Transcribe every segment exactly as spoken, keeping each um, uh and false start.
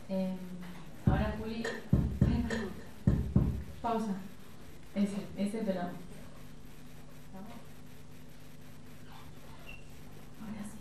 Eh, ahora Juli, pausa. Ese, ese pelado. Ahora sí.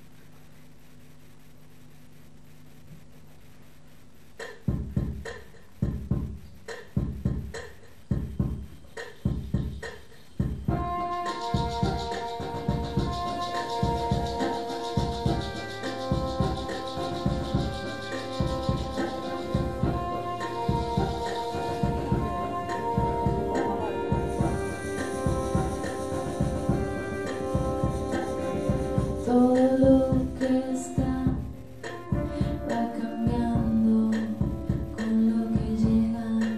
Todo lo que está va cambiando con lo que llega.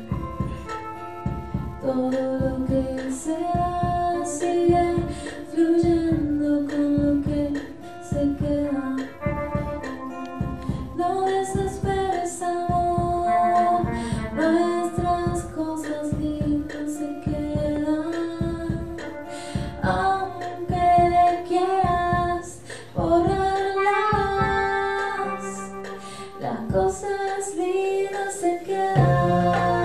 Todo lo que se va sigue fluyendo con lo que se queda. No desesperes, amor, nuestras cosas lindas se quedan. Aunque quieras borrarlas, las cosas lindas se quedan.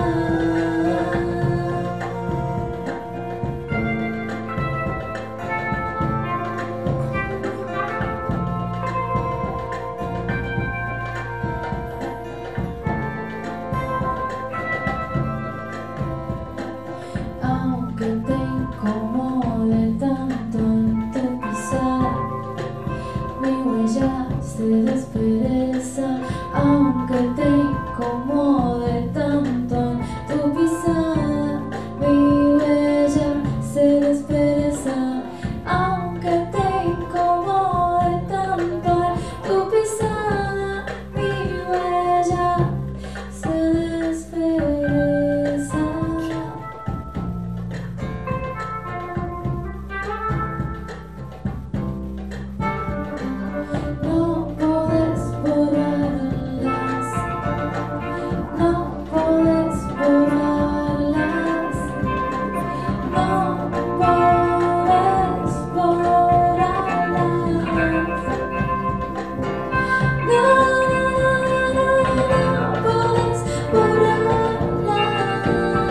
Aunque te incomode tanto en tu pisar, mi huella se despereza. Aunque te incomode tanto en tu pisar, mi huella se despereza. Aunque te incomode tanto en tu pisada, mi huella se despereza. No podés borrarlas, no podés borrarlas, no podés borrarlas. No, no podés borrarlas,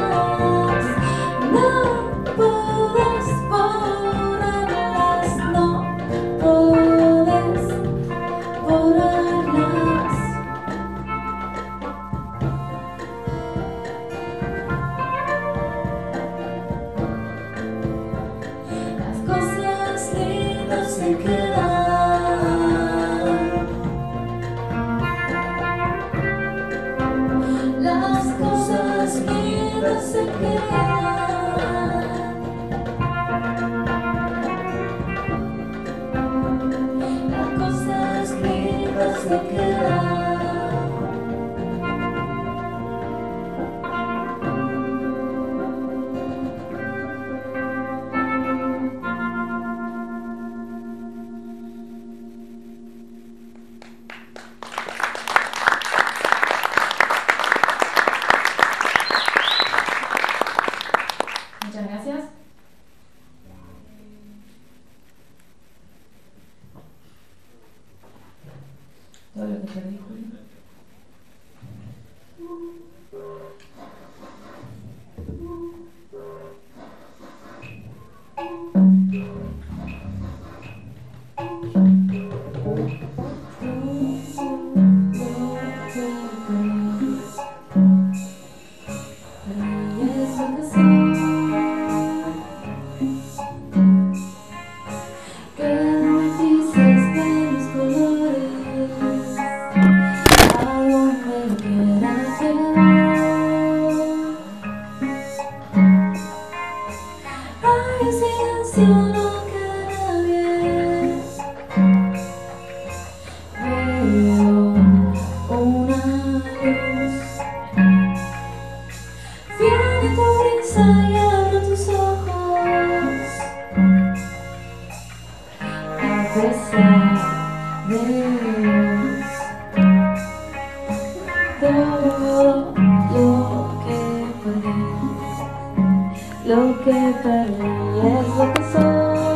no podés borrarlas, no podés borrarlas. Las cosas lindas se quedan. Las cosas lindas se quedan. Las cosas lindas se quedan. Muchas gracias. Todo lo que perdí, Juli. Lo que perdí es lo que soy.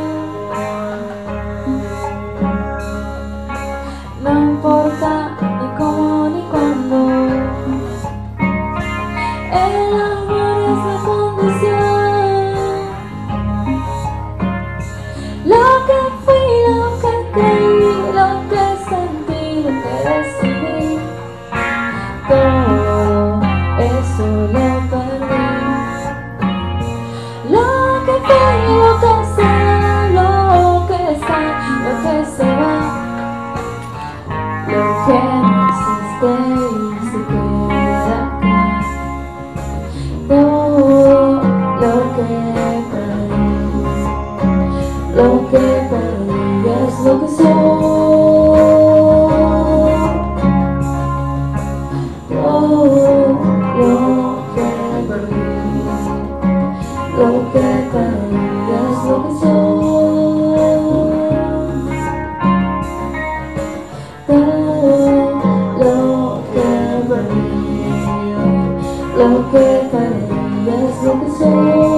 No importa ni cómo ni cuándo. Lo que cae es lo que soy.